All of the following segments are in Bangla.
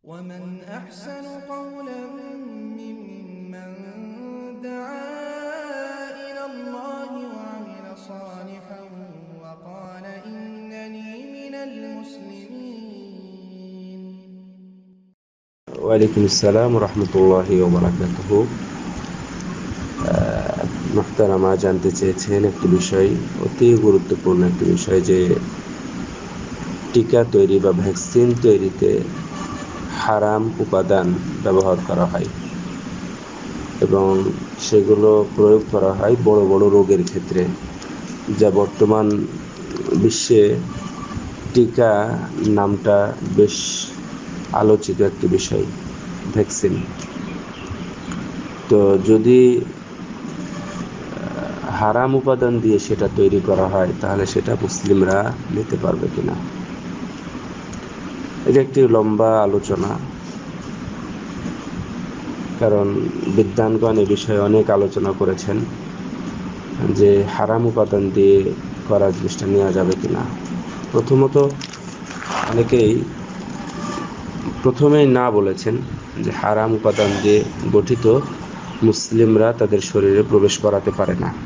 ومن أحسن قولا ممن دعا إلى الله وعمل صالحا وقال إنني من المسلمين। ওয়ালাইকুম আসসালাম রহমতুল্লাহি ওয়া বারাকাতুহু। মুহতারামা জানতে চেয়েছেন একটি বিষয়, অতি গুরুত্বপূর্ণ একটি বিষয়, যে টিকা তৈরি বা ভ্যাকসিন তৈরিতে হারাম উপাদান ব্যবহার করা হয় এবং সেগুলো প্রয়োগ করা হয় বড় বড় রোগের ক্ষেত্রে, যা বর্তমান বিশ্বে টিকা নামটা বেশ আলোচিত একটি বিষয়, ভ্যাকসিন। তো যদি হারাম উপাদান দিয়ে সেটা তৈরি করা হয় তাহলে সেটা মুসলিমরা নিতে পারবে কিনা, এটা একটি লম্বা আলোচনা। কারণ বিদ্বানগণ এ বিষয়ে অনেক আলোচনা করেছেন যে হারাম উপাদান দিয়ে করা জিনিসটা নেওয়া যাবে কিনা। প্রথমত অনেকেই প্রথমেই না বলেছেন যে হারাম উপাদান দিয়ে গঠিত মুসলিমরা তাদের শরীরে প্রবেশ করাতে পারে না।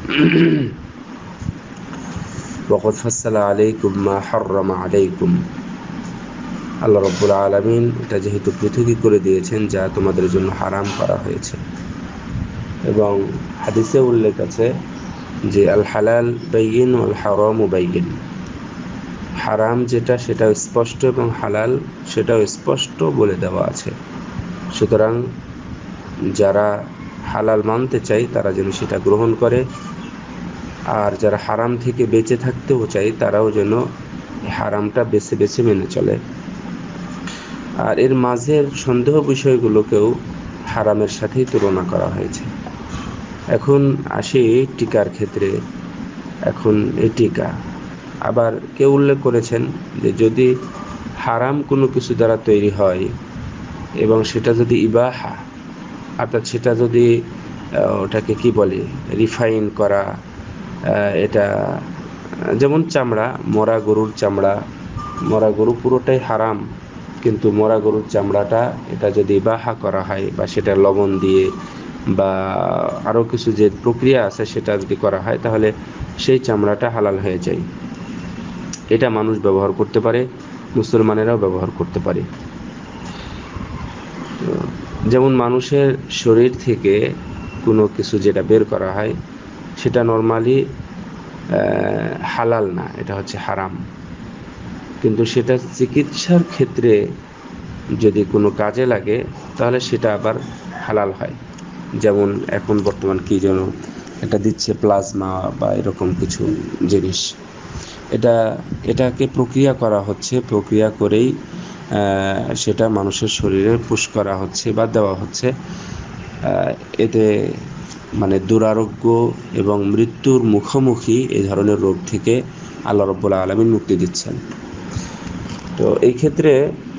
ওয়াকাদ ফাসসালা আলাইকুম মা হাররামা আলাইকুম, আল্লাহ রাব্বুল আলামিন এটা যেহেতু পৃথকই করে দিয়েছেন যা তোমাদের জন্য হারাম করা হয়েছে, এবং হাদিসে উল্লেখ আছে যে আল হালাল বাইয়িন ওয়াল হারামু বাইয়িন, হারাম যেটা সেটাও স্পষ্ট এবং হালাল সেটাও স্পষ্ট বলে দেওয়া আছে। সুতরাং যারা হালাল মানতে চায় তারা যেন সেটা গ্রহণ করে, আর যারা হারাম থেকে বেঁচে থাকতেও চায় তারাও যেন হারামটা বেছে বেছে মেনে চলে। আর এর মাঝের সন্দেহ বিষয়গুলোকেও হারামের সাথেই তুলনা করা হয়েছে। এখন আসি টিকার ক্ষেত্রে। এখন এই টিকা আবার কেউ উল্লেখ করেছেন যে যদি হারাম কোনো কিছু দ্বারা তৈরি হয় এবং সেটা যদি ইবাহা, অর্থাৎ সেটা যদি ওটাকে কি বলে রিফাইন করা, এটা যেমন চামড়া, মরা গরুর চামড়া, মরা গরু পুরোটাই হারাম, কিন্তু মরা গরুর চামড়াটা এটা যদি ইবাহা করা হয় বা সেটা লবণ দিয়ে বা আরও কিছু যে প্রক্রিয়া আছে সেটা যদি করা হয় তাহলে সেই চামড়াটা হালাল হয়ে যায়। এটা মানুষ ব্যবহার করতে পারে, মুসলমানেরাও ব্যবহার করতে পারে। যেমন মানুষের শরীর থেকে কোনো কিছু যেটা বের করা হয় সেটা নর্মালি হালাল না, এটা হচ্ছে হারাম, কিন্তু সেটা চিকিৎসার ক্ষেত্রে যদি কোনো কাজে লাগে তাহলে সেটা আবার হালাল হয়। যেমন এখন বর্তমান কি যেন এটা দিচ্ছে প্লাজমা বা এরকম কিছু জিনিস, এটাকে প্রক্রিয়া করা হচ্ছে, প্রক্রিয়া করেই সেটা মানুষের শরীরে পুশ করা হচ্ছে বা দেওয়া হচ্ছে। এতে মানে দুরারোগ্য এবং মৃত্যুর মুখোমুখি এই ধরনের রোগ থেকে আল্লাহ রাব্বুল আলামিন মুক্তি দিচ্ছেন। তো এই ক্ষেত্রে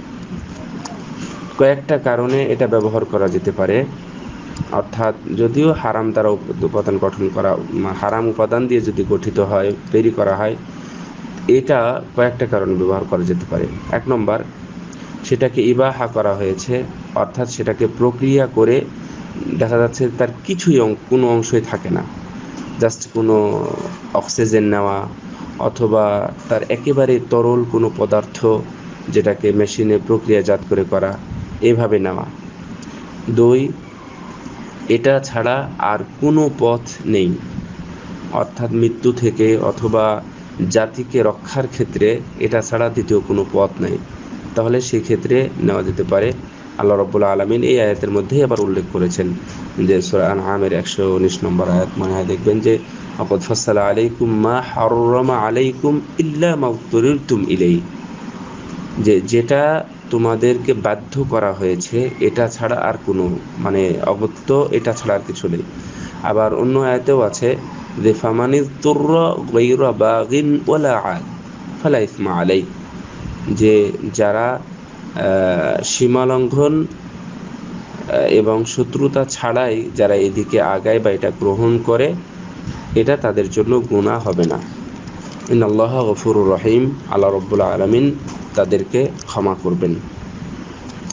কয়েকটা কারণে এটা ব্যবহার করা যেতে পারে, অর্থাৎ যদিও হারাম দ্বারা উপাদান গঠন করা, হারাম উপাদান দিয়ে যদি গঠিত হয়, তৈরি করা হয়, এটা কয়েকটা কারণে ব্যবহার করা যেতে পারে। এক নম্বর, সেটাকে ইবাহা করা হয়েছে, অর্থাৎ সেটাকে প্রক্রিয়া করে দেখা যাচ্ছে তার কিছুই কোনো অংশই থাকে না, জাস্ট কোনো অক্সিজেন নেওয়া অথবা তার একেবারে তরল কোনো পদার্থ যেটাকে মেশিনে প্রক্রিয়াজাত করে করা, এভাবে নেওয়া। দুই, এটা ছাড়া আর কোনো পথ নেই, অর্থাৎ মৃত্যু থেকে অথবা জাতিকে রক্ষার ক্ষেত্রে এটা ছাড়া দ্বিতীয় কোনো পথ নেই, তাহলে সেই ক্ষেত্রে নেওয়া যেতে পারে। আল্লাহ রাব্বুল আলামিন এই আয়াতের মধ্যেই আবার উল্লেখ করেছেন যে সূরা আনআমের 119 নম্বর আয়াত মনে হয় দেখবেন যে ওয়াকাদ ফাসসালা আলাইকুম মা হাররামা আলাইকুম ইল্লা মা উযতুরিরতুম ইলাইহি, যেটা তোমাদেরকে বাধ্য করা হয়েছে এটা ছাড়া আর কোনো মানে অগত্য, এটা ছাড়া আর কিছু নেই। আবার অন্য আয়াতেও আছে যে ফামানিযতুররা গায়রা বাগিন ওয়ালা আদ ফালা ইসমা আলাইহি, যে যারা সীমালঙ্ঘন এবং শত্রুতা ছাড়াই যারা এদিকে আগায় বা এটা গ্রহণ করে, এটা তাদের জন্য গুনাহ হবে না। ইন্নাল্লাহা গফুরুর রহিম, আল্লাহ রাব্বুল আলামিন তাদেরকে ক্ষমা করবেন।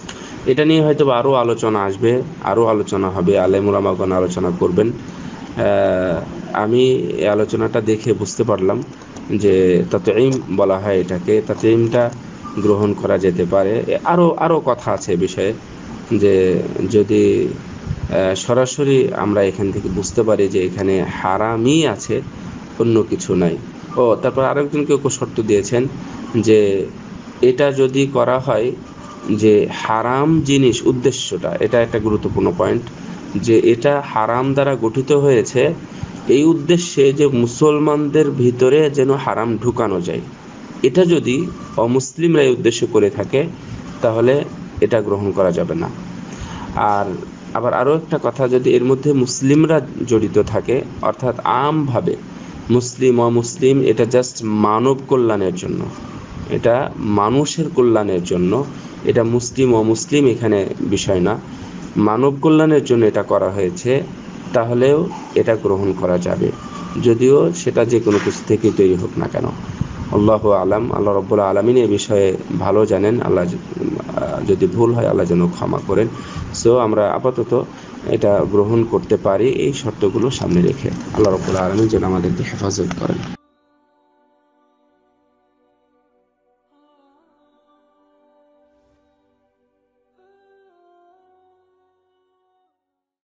এটা নিয়ে হয়তো আরও আলোচনা আসবে, আরও আলোচনা হবে, আলেম ওলামাগণ আলোচনা করবেন। আমি এই আলোচনাটা দেখে বুঝতে পারলাম যে তাতঈম বলা হয় এটাকে, তাতঈমটা গ্রহণ করা যেতে পারে। আরও কথা আছে এ বিষয়ে, যে যদি সরাসরি আমরা এখান থেকে বুঝতে পারি যে এখানে হারামই আছে, অন্য কিছু নাই। তারপর আরেকজন কেউ শর্ত দিয়েছেন যে এটা যদি করা হয়, যে হারাম জিনিস উদ্দেশ্যটা, এটা একটা গুরুত্বপূর্ণ পয়েন্ট, যে এটা হারাম দ্বারা গঠিত হয়েছে এই উদ্দেশ্যে যে মুসলমানদের ভিতরে যেন হারাম ঢুকানো যায়। এটা যদি অমুসলিমরা এই উদ্দেশ্য করে থাকে তাহলে এটা গ্রহণ করা যাবে না। আর আবার আরও একটা কথা, যদি এর মধ্যে মুসলিমরা জড়িত থাকে, অর্থাৎ আমভাবে মুসলিম অমুসলিম, এটা জাস্ট মানব কল্যাণের জন্য, এটা মানুষের কল্যাণের জন্য, এটা মুসলিম অমুসলিম এখানে বিষয় না, মানব কল্যাণের জন্য এটা করা হয়েছে, তাহলেও এটা গ্রহণ করা যাবে, যদিও সেটা যে কোনো কিছু থেকে তৈরি হোক না কেন। আল্লাহু আলাম। আল্লাহ রাব্বুল আলামিন এই বিষয়ে ভালো জানেন। আল্লাহ যদি ভুল হয় আল্লাহ যেন ক্ষমা করেন। সো আমরা আপাতত এটা গ্রহণ করতে পারি এই শর্তগুলো সামনে রেখে। আল্লাহ রাব্বুল আলামিন যেন আমাদেরকে হেফাজত করেন।